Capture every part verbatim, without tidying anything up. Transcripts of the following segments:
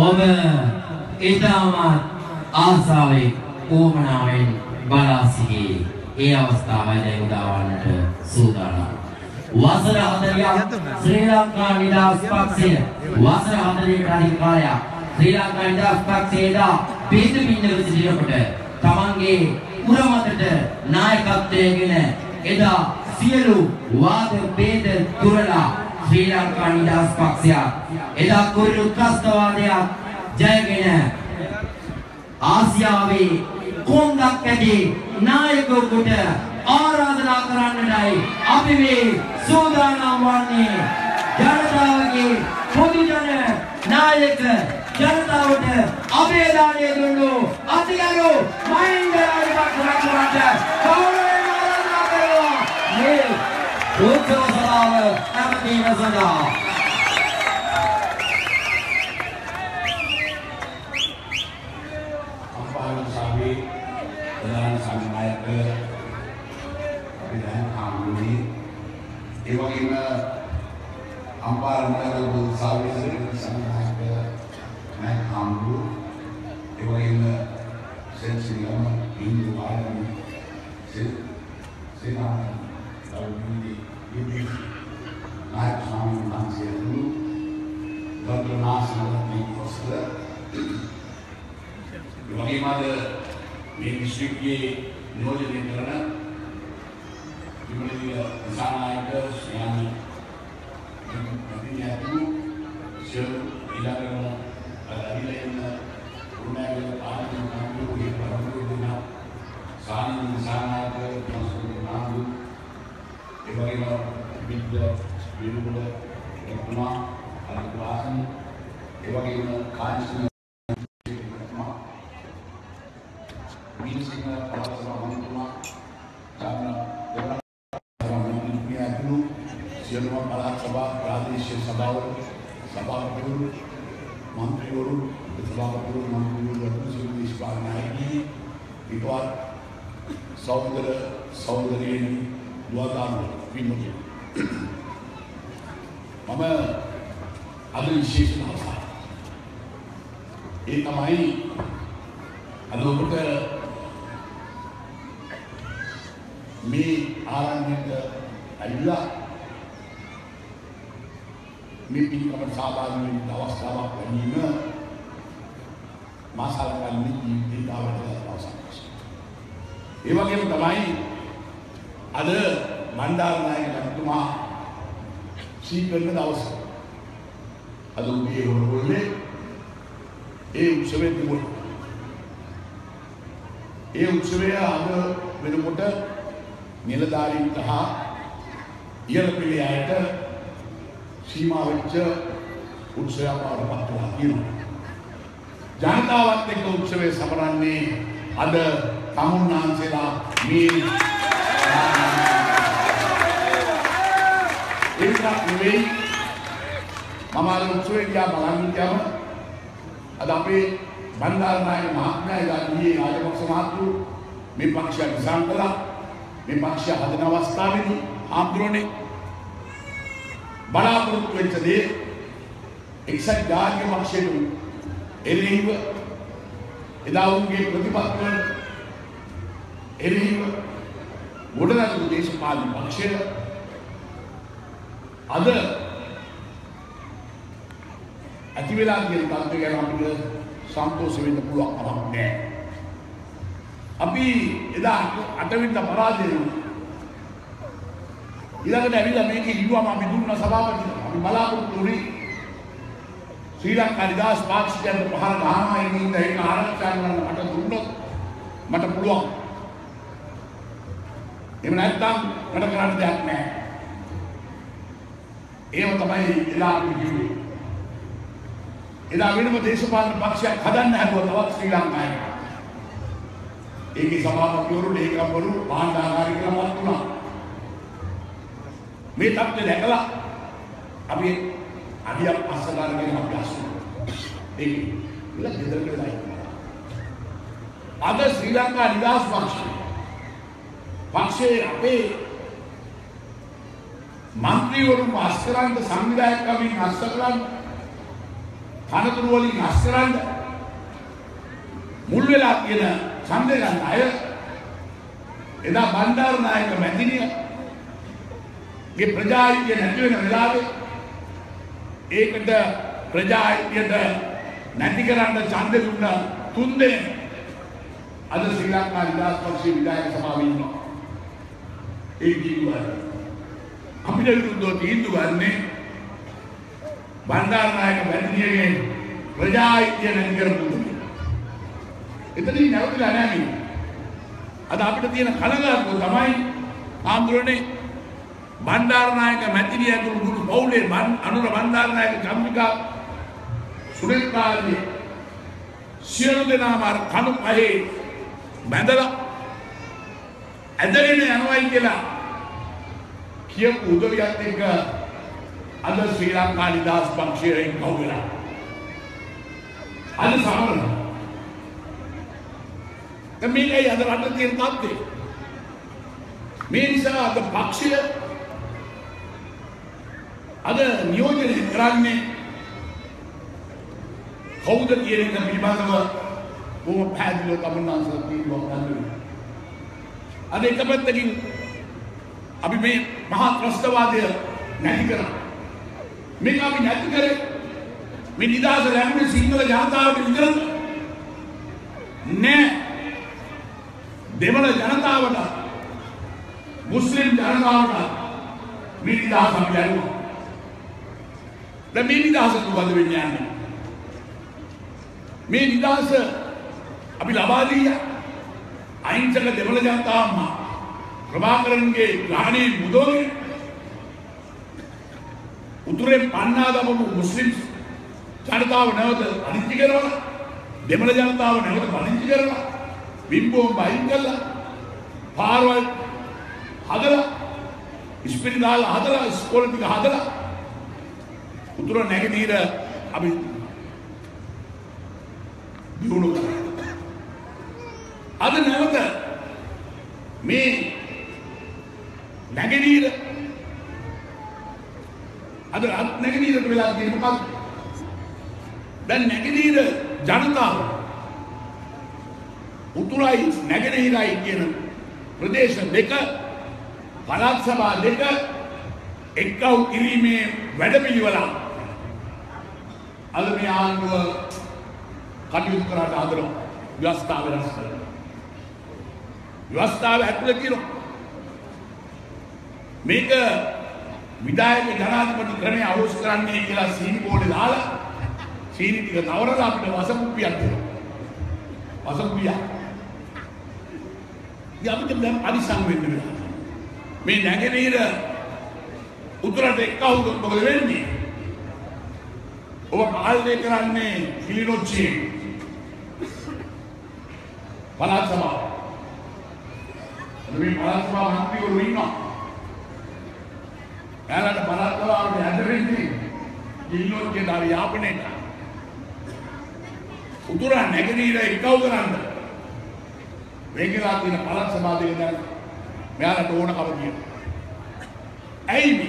ඔබ ඊටමත් ආසාවෙන් උවමනාවෙන් බලා සිටි ඒ අවස්ථාවයි දැන් උදාවන්නට සූදානම්. වසර හතළිහක් ශ්‍රී ලංකා නිදහස් පක්ෂය වසර හතළිහකට අධික කාලයක් ශ්‍රී ලංකා නිදහස් පක්ෂයේදා පිහිට පින්නක සිටිනකොට තමන්ගේ උරමතට නායකත්වයේගෙන එදා සියලු වාද ભેද තුරලා ශ්‍රී ලංකා නිදහස් පක්ෂය එදා කුරුළු ත්‍රස්තවාදයක් ජයගෙන ආසියාවේ කොන්දක් ඇති නායකයෙකුට ආරාධනා කරන්නටයි අපි මේ සූදානම් වන්නේ. ජනතාවගේ පොදු ජන නායක ජනතාවට අභිදානය දුන්නු අතිගරු මහින්ද රාජපක්ෂ කවුරුන් ආරාධනා කරනවා මේ උත්සව සභාව ඇමතීම සඳහා. අම්පාරන් සභාවේ ප්‍රධාන සංනායක අපිට හාමුදුරුවනි, ඒ වගේම අම්පාරන් නගර සභාවේ සංනායක මම හාමුදුරුවෝ, ඒ වගේම සෙන්සිලියම හින්දු ආගම සේනා දවුනි ඉදි නායක ස්වාමීන් වහන්සේතුළු ડોક્ટર નાસરත්නී කොස්තර, ඒ වගේම අද මේ දිස්ත්‍රික්කයේ නියෝජනය කරන විමලීය දිසානායක ශ්‍රේණි අධිඥාතු සියලු ඉලක්කම අධිලයන් උනාගල ආනන්ද කම්බුගේ පරමපුරුණ සානි දිසානායක ප්‍රසන්නාදු, ඒ වගේම විද්‍ය විරුල එක්මා අනුවාසන, ඒ වගේම කාංශන මිනිසිංහ පළාතසභා මන්ත්‍රීතුමා ජාන දෙවන සියලුම පළාත් සභා ප්‍රාදේශීය සභාවල සභාපතිවරු මන්ත්‍රීවරු සභාපතිවරු මන්ත්‍රීවරු සියලු දේශපාලන නායකයන් විපවත් සහෝදර සහෝදරියනි දුවදාන විමුක්තිය මම අද විශේෂ අවස්ථාවක් ඒ තමයි අද ඔබට මේ ආරණ්‍යයට ඇවිල්ලා මේ පිළිකමට සාධාරණ වෙන්න අවස්ථාවක් ලැබීම මාසලකල්ලි ජීවිතාවට අවසන්යි. ඒ වගේම තමයි අද මණ්ඩාරනායක මහත්මයා සීකරන දවස. අද උදේ වරුවේ ඒ උත්සවයේ තිබුණා. ඒ උත්සවය අද වෙනකොට නිලධාරීන්ට හා ඉහළ පිළියයට සීමා වෙච්ච උත්සවයක් බවට පත් වෙලා තියෙනවා. ජනතාවත් එක්ක උත්සවය සමරන්නේ අද තමුන්නාන්සේලා මේ ඒක නෙවෙයි. මම අද උත්සවය දිහා බලන් ඉඳියම අද අපේ බණ්ඩාරනායක මහත්මයා ඉදාගේ රාජපක්ෂ මහත්මයා මේ පක්ෂය නිසං කළා. මේ පක්ෂය හදන අවස්ථාවේදී ආම්ද්‍රෝනේ බලාපොරොත්තු වෙච්ච දේ එක්සත් ජාතික පක්ෂයට එරෙහිව එදා උන්ගේ ප්‍රතිපත්තිවල එරෙහිව ගොඩනැගුණු දේශපාලන පක්ෂය අද ඇති වෙලා තියෙන තත්ත්වය ගැන අපිට සන්තෝෂ වෙන්න පුළුවන් කමක් නැහැ. අපි එදා අටවෙනිදා පරාජය වුණා. ඊළඟට ඇවිල්ලා මේකේ ඉල්ලුවම අපි දුන්න සභාපතිතුමා අපි බලාපොරොත්තු වුණේ ශ්‍රී ලංකා නිදහස් පාක්ෂිකයන්ට පහර ගහනවා ඉන්න ඒක ආරක්ෂා කරන්න මට දුන්නොත් මට පුළුවන්. එහෙම නැත්නම් මට කරන්න දෙයක් නැහැ. ඒව තමයි එදා අපි කිව්වේ. එදා වෙනම දේශපාලන පක්ෂයක් හදන්න හැදුවා තවත් ශ්‍රී ලංකාවේ. ඒකේ සභාපතිවරු ලේකම්වරු මහානාගාරිකලමත් වුණා. මේ තත්ත්වය දැකලා අපි අදියක් අස්සදාරගෙන අපි අසුනා. ඒක ඉල දෙදරක වෙලා ඉන්නවා. අද ශ්‍රී ලංකා නිදහස් පක්ෂය පක්ෂයේ අපේ මන්ත්‍රීවරු අස්කරන්ත සංවිධායක කමින් අස්කරන් කනතුරු වලින් අස්කරන්න මුල් වෙලා තියෙන ඡන්දය ගන්න අය එදා බණ්ඩාරනායක මැතිණිය ගේ ප්‍රජායිතිය නැති වෙන වෙලාවේ ඒකට ප්‍රජායිතියට නැති කරන්න ඡන්දෙ දුන්න තුන් දෙනෙක් අද ශ්‍රී ලංකා නිදහස් පක්ෂයේ විධායක සභාවේ ඉන්නවා. ඒ කිව්වා අපිට විරුද්ධව තීන්දුව ගන්නේ බණ්ඩාරනායක මැතිණියගේ ප්‍රජායිතිය නැති කරපු දුන්නේ. එතනින් නැවතිලා නැහැ මේ. අද අපිට තියෙන කලගාටුව තමයි ආන්දෝලනේ බණ්ඩාරනායක මැතිණිය ඇතුළු මුළු පවුලේ අනුර බණ්ඩාරනායක චම්මිකා සුරේන්ද්‍රාගේ සියලු දෙනාම අර කණු පහේ බැඳලා ඇදගෙන යනවායි කියලා කියපු උදවියත් එක්ක අද ශ්‍රී ලංකා නිදහස් පක්ෂයෙන් කවුරුලා අද සමරන මේකයි අද රටේ තියෙන තත්ත්වය. මේ නිසා අද පක්ෂය අද නියෝජනය කරන්නේ කවුද කියන එක පිළිබඳව බොහොම පැහැදිලිව කමනාන්සලා තීන්දුවක් ගන්නවා. අද එක පැත්තකින් අපි මේ මහා ත්‍රස්තවාදය නැති කරා. මේක අපි නැති කරේ මේ නිදහස ලැබුණේ සිංහල ජනතාවට විතරද? නෑ. දෙමළ ජනතාවට මුස්ලිම් ජනතාවට මේ නිදහස අපි ලැබුණා. දැන් මේ නිදහස මොකද වෙන්නේ යන්නේ? මේ නිදහස අපි ලබා දී අහිංසක දෙමළ ජනතාවම ප්‍රභාකරන්ගේ ග්‍රහණයෙන් මුදෝගෙන උතුරෙන් පන්නා දමපු මුස්ලිම් ජනතාව නැවත අනිත්‍ය කරනවා, දෙමළ ජනතාව නැවත පදිංචි කරනවා, බිම්බෝම් බයින් කළා, පාරවල් හදලා, ඉස්පිරිතාල හදලා, ඉස්කෝල ටික හදලා උතුර නැගෙනහිර අපි දියුණු කරා. අද නැවත මේ නැගෙනහිර අද නැගෙනහිරට වෙලා තියෙන මොකක්ද? දැන් නැගෙනහිර ජනතාව උතුරයි නැගෙනහිරයි කියන ප්‍රදේශ දෙක පළාත් සභා දෙක එක්කව කිරීමේ වැඩපිළිවෙල අද මේ ආණ්ඩුව කටයුතු කරාට හදනවා. ව්‍යවස්ථාව වෙනස් කරනවා. ව්‍යවස්ථාව ඇතුළේ කියනවා මේක විධායක ජනාධිපති ක්‍රමය අවශ්‍ය කරන්නේ කියලා සීනි බෝලේ දාලා සීනි ටික තවරලා අපිට වසකුප්පියක් දෙනවා. වසකුප්පිය. ඉතින් අපිට දැන් පරිස්සම් වෙන්න වෙනවා. මේ නැගෙනහිර උතුරට එක්කවුවොත් මොකද වෙන්නේ? ඔබ පාලනය කරන්නේ කිලිනොච්චියෙන්. පළාත් සභාව. මේ පළාත් සභාව මන්ත්‍රීවරු ඉන්නවා. එයාලට පළාත් සභාවට හැදෙන්නේ කිලිනොච්චියට ආව යාපනයට. උතුර නැගෙනහිර එක්කව කරන්න. මේකලා තියෙන පළාත් සභාව දෙක දැන් මෙයාලට ඕනකම තියෙනවා. ඇයි මේ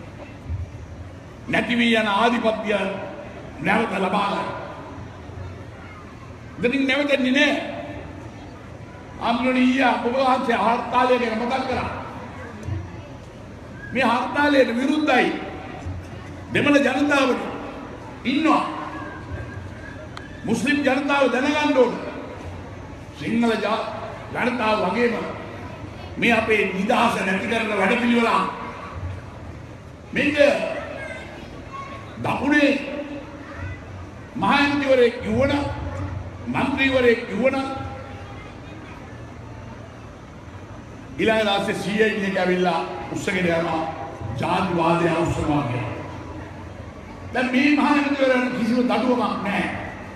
නැති වී යන ආධිපත්‍ය නැවත ලබා ගන්න? දෙනින් නැවතන්නේ නෑ. ආම්ලෝනිය ඔබ වහන්සේ හර්තාලය ගැන මතක් කරා. මේ හර්තාලයට විරුද්ධයි දෙමළ ජනතාව ඉන්නවා. මුස්ලිම් ජනතාව දැනගන්න ඕන. සිංහල ජනතාව වගේම මේ අපේ නිදහස නැති කරන වැඩපිළිවෙල මේක දකුණේ මහාන්තිවරයෙක් කිව්වන මන්ත්‍රීවරයෙක් කිව්වන ඊළඟ දාසේ සී ආයි එක ඇවිල්ලා උස්සගෙන යනවා ජාතිවාදය අවශ්‍යනවා කියලා. දැන් මේ මහාන්තිවරයන් කිසිම දඩුවමක් නැහැ.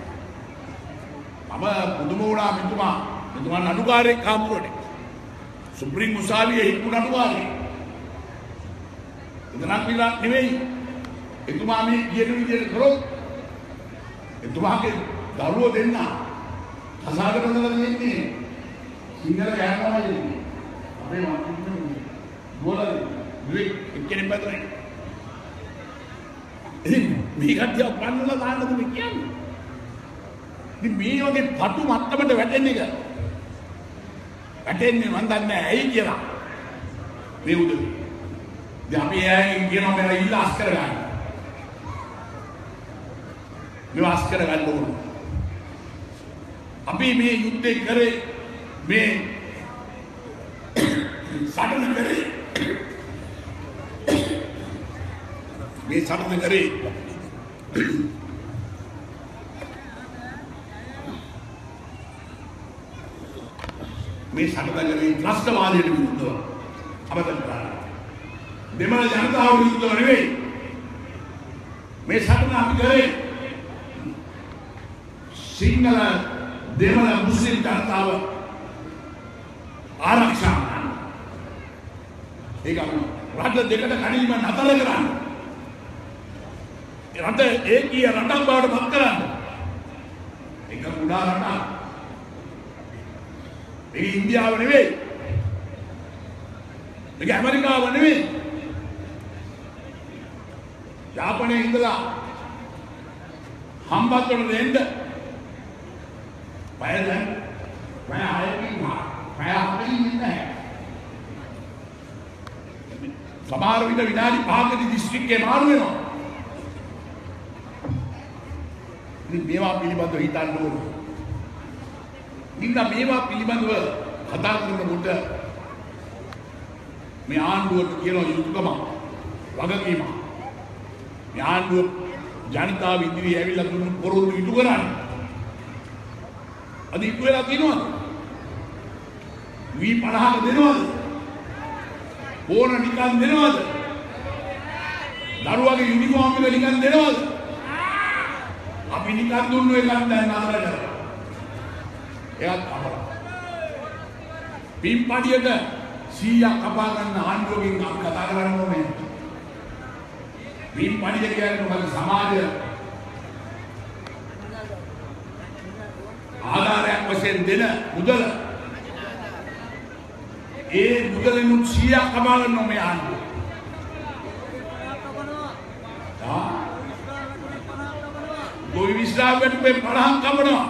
මම පුදුම වුණා මෙතුමා මෙතුමා නඩුකාරයෙක් හම්බුනේ. සුප්‍රීම උසාවියේ හිටපු නඩුකාරයෙක්. එතනක් විලා නෙවෙයි. එතුමා මේ කියන විදිහට කරොත් එතුමාගේ දරුවෝ දෙන්න කසාද බඳලා දෙන්නේ සිංහල ගෑනමයි දෙන්නේ. අපේ මන්ත්‍රීතුමනි බෝලද ඉතින් එක්කෙනෙක් බඳලා ඉතින් මේ කට්ටිය පන්නලා දාන්නද මේ කියන්නේ? ඉතින් මේ වගේ පටු මට්ටමට වැටෙන්නේ එක. වැටෙන්නේ මන් දන්නේ නැහැ ඇයි කියලා. මේ උදේ. දැන් අපි එයාගෙන් කියනවා මම ඉල්ල අස් කරගන්න. මේ අස් කරගන්න ඕන. අපි මේ යුද්ධේ කරේ මේ සටන කරේ මේ සටන කරේ මේ සටන කරේ ත්‍රස්තවාදයට විරුද්ධව අමතක කරා. දෙමළ ජනතාව විරුද්ධව නෙවෙයි. මේ සටන අපි කරේ සිංහල දෙමළ මුස්ලිම් ජනතාව ආරක්ෂා කරන්න. ඒක රට දෙකට කඩීම නතර කරන්න. රට ඒකීය රටක් බවට පත් කරන්න. ඒක කුඩා රටක්. ඒක ඉන්දියාව නෙවෙයි. ඒක ඇමරිකාව නෙවෙයි. යාපනයේ ඉඳලා හම්බත් වල දෙන්න බයද? බය ආයෙත් නෑ. බය ආයෙත් නෑ. සමහර විට විනාඩි පහකදී දිස්ත්‍රික්කේ මාරු වෙනවා. ඉතින් මේවා පිළිබඳව හිතන්න ඕනේ. ඉතින් මේවා පිළිබඳව කතා කරනකොට මේ ආණ්ඩුවට කියන යුතුයකම වගකීම. මේ ආණ්ඩුව ජනතාව ඉදිරියේ ඇවිල්ලා දුන්නු පොරොන්දු ඉටු කරන්නේ. අද ඉක්ු වෙලා තියෙනවද? වී පනහක දෙනවද? ඕන නිකන් දෙනවද? දරුවගේ යුනිෆෝම් එක නිකන් දෙනවද? අපි නිකන් දුන්නු එකක් දැන් නතර කරලා. එයාත් අපරා. පින්පඩියට සීයක් කපා ගන්න ආණ්ඩුවකින් අපි කතා කරන්න ඕනේ. පින්පඩිය කියන්නේ මොකද? සමාජය ආධාරයක් වශයෙන් දෙන මුදල. ඒ මුදලින් සීයක් කපා ගන්න ඕනේ ආණ්ඩුව. ගොවි විශ්‍රාමයට මේ පණහක් කපනවා.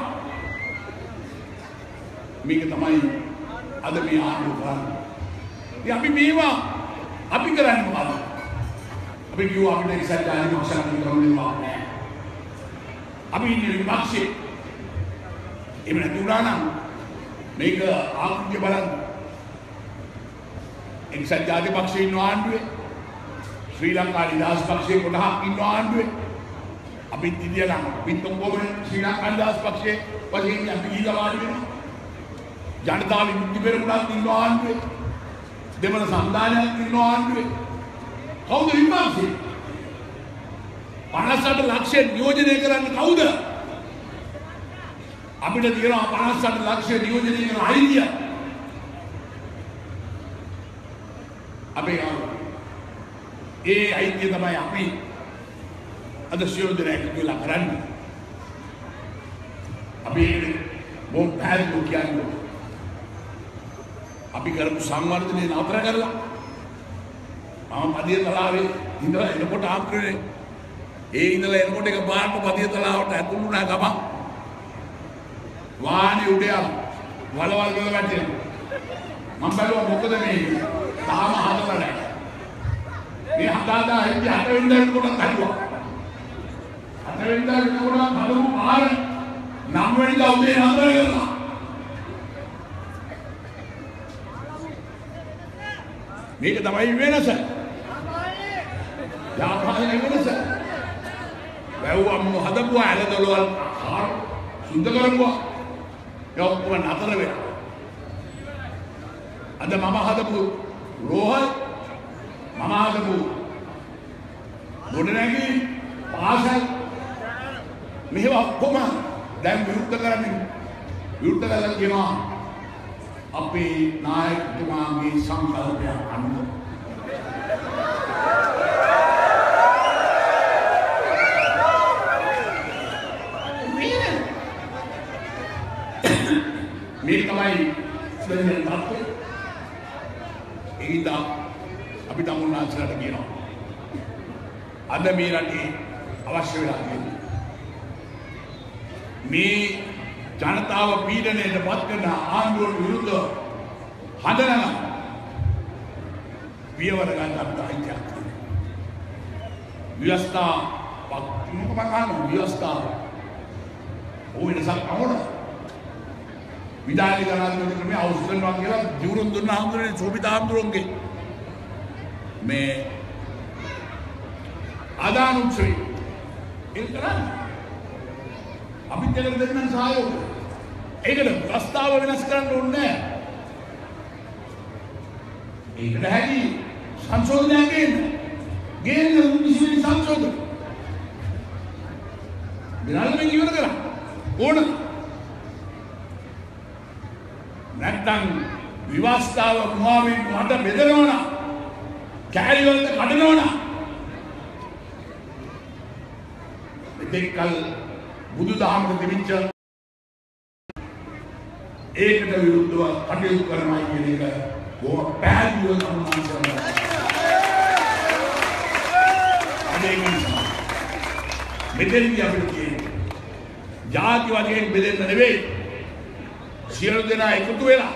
මේක තමයි අද මේ ආණ්ඩුව කරන්නේ. ඉතින් අපි මේවා අපි කරන්නේ මොකද? අපි කියුවා අපිට ඉස්සර ජාතික පක්ෂයන් කරන්නේ නැහැ. අපි ඉන්නේ විපක්ෂේ. එහෙම නැති වුණා නම් මේක ආකෘතිය බලන්න. ඉස්සර ජාතික පක්ෂේ ඉන්න ආණ්ඩුවේ ශ්‍රී ලංකා නිදහස් පක්ෂයේ කොටහක් ඉන්න ආණ්ඩුවේ අපි ඉතිරියනම් පිටුම් ගොමනේ ශ්‍රී ලංකා නිදහස් පක්ෂයේ වශයෙන් අපි ඊළඟ වාඩි වෙනවා. ජනතාව විමුක්ති පෙරමුණක් ඉන්න ආණ්ඩුවේ දෙමළ සම්දානයක් ඉන්න ආණ්ඩුවේ කවුද විපක්ෂේ? පනස් අට ලක්ෂය නියෝජනය කරන්න කවුද? අපිට තියෙනවා පනස් අට ලක්ෂය නියෝජනය කරන අයිතිය. අපේ ඒ අයිතිය තමයි අපි අද සියලු දෙනා එකතු වෙලා කරන්නේ. අපි බොම් පැහැදිලිව කියන්නේ අපි කරපු සංවර්ධනය නතර කරලා මම පදිය තලාවේ ඉඳලා එනකොට ආප්‍රේ ඒ ඉඳලා එනකොට එක පාට පදිය තලාවට ඇතුළු වුණා ගමන් වාහනේ උඩ යන වලවල් වල වැටෙනවා. මම බැලුවා මොකද මේ තාම හදලා නැහැ. මේ හදාදා හිටිය හත වෙනිදා වෙනකොට හදුවා. හත වෙනිදා වෙනකොට හදපු පාර නව වෙනිදා උදේ නතර කරලා මේක තමයි වෙනස. යාපාරේ වෙනස. වැව්වම හදපුවා ඇලදොලවල් සුද්ධ කරපුවා. ඒ ඔක්කොම නතර වෙලා. අද මම හදපු රෝහල් මම හදපු ගොඩනැගිලි පාසල් මේවා ඔක්කොම දැන් විරුද්ධ කරන්නේ විරුද්ධ කරලා කියනවා අපේ නායකතුමාගේ සංකල්පයක් අනුව. මේ තමයි ස්වයං තාත්තේ ඒදා අපි තමුන්නාන්සලට කියනවා අද මේ රටේ අවශ්‍ය වෙලා තියෙනවා. මේ ජනතාව පීඩනයට පත් කරන ආණ්ඩුවට විරුද්ධව හදනවා. පියවර ගන්න අපිට අයිතියක් තියෙනවා. ව්‍යවස්ථා මොකක්ද කරන්නේ? ව්‍යවස්ථාව ඕ වෙනසක් අවුල. විදාලි ගණන් ක්‍රමය අවශ්‍යනවා කියලා ජීවුරුන් දුන්න ආන්දෝලනේ සෝබිතා ආන්දෝලනගේ මේ ආදාන උත්සවය ඒක කරන්නේ අපිත් දෙන්න දෙන්න සහයෝගය. ඒකට ප්‍රස්තාව වෙනස් කරන්න ඕනේ නැහැ. ඒකට හැටි සංශෝධනයක් ගේන්න. ගේන්න කිසිවෙනි සංශෝධන. විනාලෙන් ඉවර කරා. ඕන. නැත්නම් විවස්ථාව මොහොමින් මට බෙදනවා. කැරි වලට කඩනවා. දෙකල් බුදුදහමට දෙවිච්ච ඒකට විරුද්ධව කටයුතු කරනවා කියන එක බොහොම පැහැදිලිව තමයි කරන්නේ. මෙතනදී අපිට කියන්නේ ජාති වශයෙන් බෙදෙන්න නෙවෙයි සියලු දෙනා එකතු වෙලා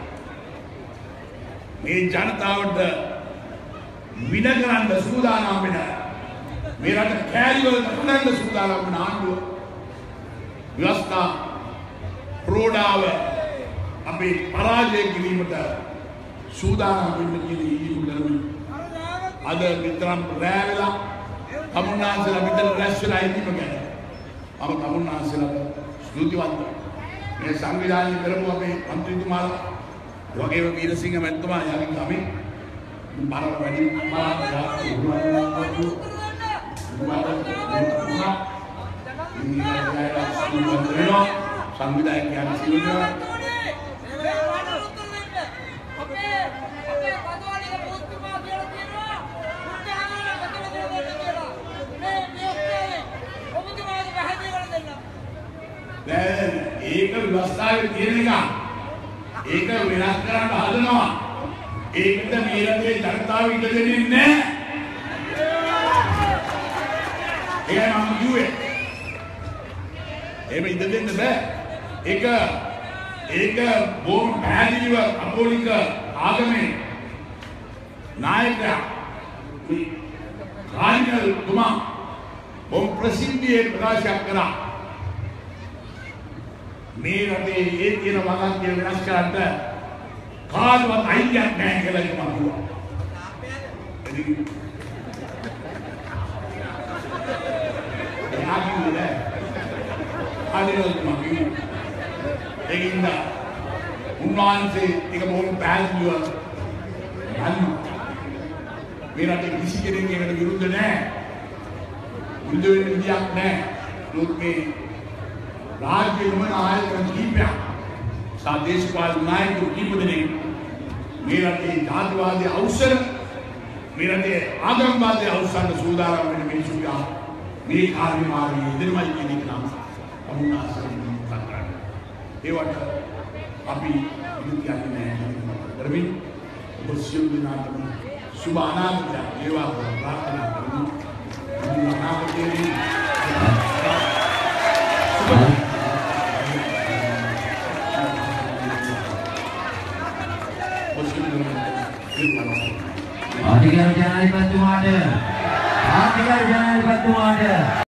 මේ ජනතාවට වින කරන්න සූදානම් වෙන මේ රට කෑලි වලට හදන්න සූදානම් වෙන ආණ්ඩුව ව්‍යවස්ථා ප්‍රෝඩාව අපි පරාජය කිරීමට සූදානම් වෙන්න කියන ඉල්ලීම කරමින් අද විතරම් රැ වෙලා තමුන්නාන්සලා විතර රැස් වෙලා ඉන්නම ගැන මම තමුන්නාන්සලාට ස්තුතිවන්ත මේ සංවිධානය කරපු අපේ මන්ත්‍රීතුමාලා වගේම වීරසිංහ මැතිතුමා යකින් අපි බාර වැඩි සංවිධායකයන් සිදුවනවා ඒක ව්‍යවස්ථාවේ තියෙන එක ඒක වෙනස් කරන්න හදනවා ඒකට මේ රටේ ජනතාව ඉඩ දෙන්නේ නැහැ ඒක මම කිව්වේ එහෙම ඉඩ දෙන්න බෑ ඒක ඒක බොහොම පැහැදිලිව කතෝලික ආගමේ නායකයා කාර්යකල් තුමා බොහොම ප්‍රසිද්ධියේ ප්‍රකාශ කරා මේ රටේ ඒ කියන වගන්තිය වෙනස් කරන්න කාටවත් අයිතියක් නැහැ කියලා කිව්වා. එයා කිව්වේ අනිරෝධ මගී ඒකින්ද උන්වහන්සේ ඒක බොහොම පැහැදිලිව ගන්න මේ රටේ කිසි කෙනෙක් ඒකට විරුද්ධ නැහැ. විරුද්ධ වෙන්න විදියක් නැහැ. ලෝකේ राज्य में आयतन कीप्या सादेशपाल नायक कीपदने मेरा के जातिवादी अवसर मेरा के आगमवादी अवसर सुधारा में मेरी सुविधा मेरी कार्य मारी निर्मल के निकला अमुना सरी तंत्र ये वाट अभी इनकी आगे नहीं रवि बस्यों दिना तक सुबह अनाथ जा ये वाट प्रार्थना करूँ अनाथ के लिए Adigar Janaipatumaada Adigar Janaipatumaada